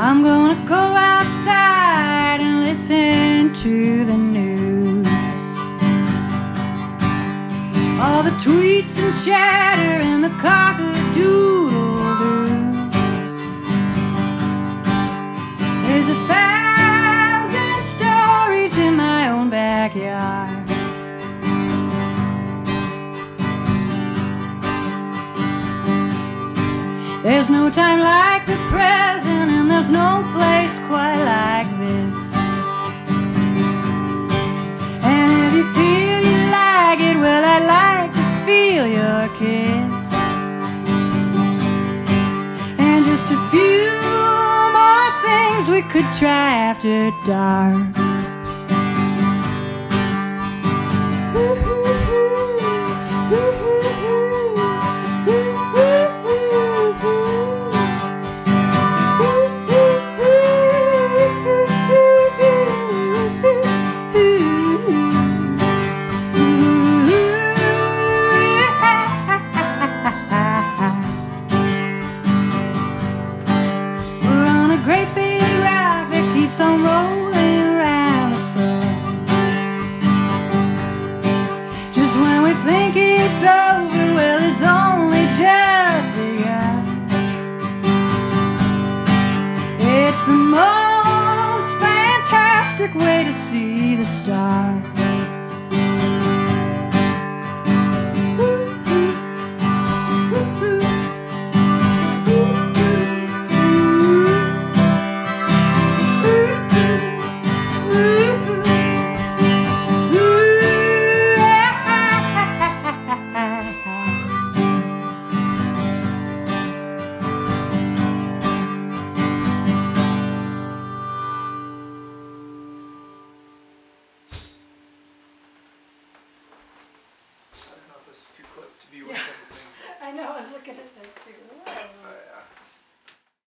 I'm gonna go outside and listen to the news. All the tweets and chatter and the cock-a-doodle-doos. There's 1,000 stories in my own backyard. There's no time like the present, and there's no place quite like this. And if you feel you like it, well, I'd like to feel your kiss. And just a few more things we could try after dark. Great big rock that keeps on rolling around the sun. Just when we think it's over, well, it's only just begun. It's the most fantastic way to see the stars. I don't know if this is too close to be one of the things. I know, I was looking at that too.